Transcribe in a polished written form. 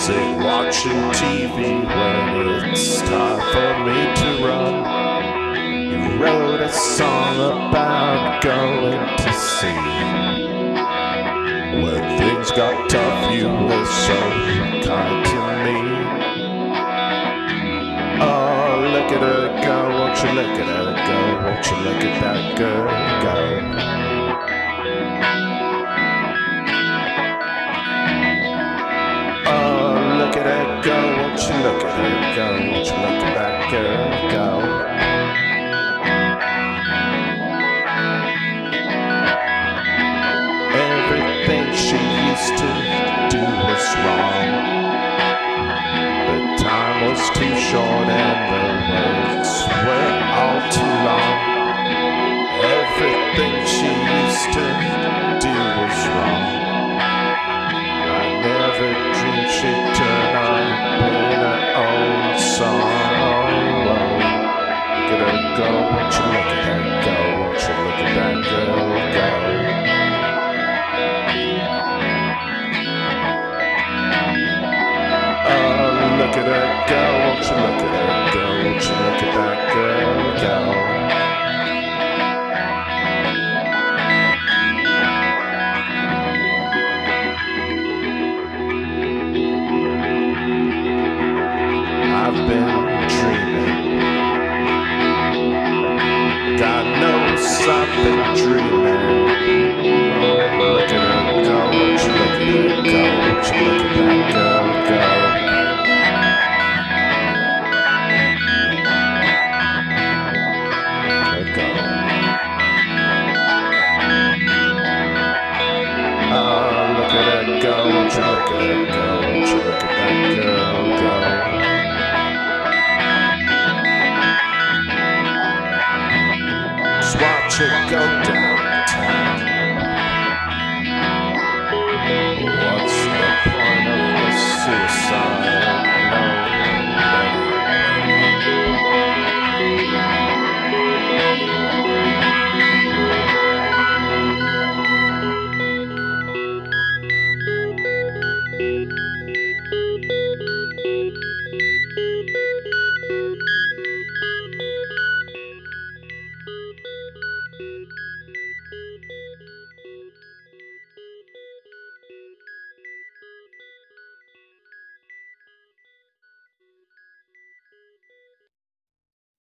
sitting watching TV when it's time for me to run. You wrote a song about going to sea. When things got tough, you were so kind to me. Oh, look at her go, won't you look at her go, won't you look at that girl go. Look at her go, won't you look at her go, won't you look at that girl go. Everything she used to do was wrong. The time was too short and the words were all too long. Everything she used to do was wrong. I never dreamed she'd turn up in her own song. Look at her go, won't you look at her go, won't you look at that girl go. Oh, look at her go, won't you look at her go, won't you look at that girl go.